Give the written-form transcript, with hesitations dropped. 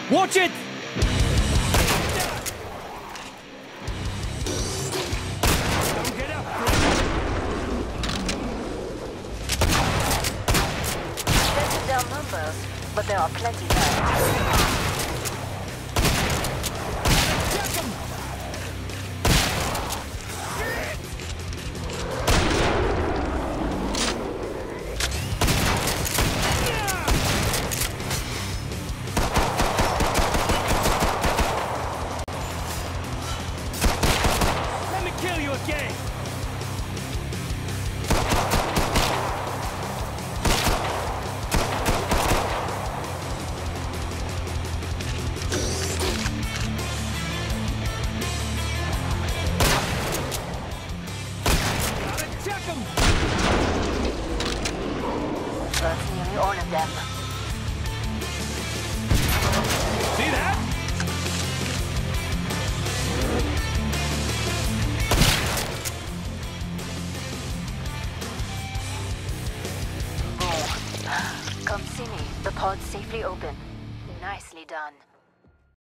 Watch it! Don't get up, Getting down numbers, but there are plenty left. Kill you again! Gotta check him! That's nearly all of them. See that? Come see me. The pod's safely open. Nicely done.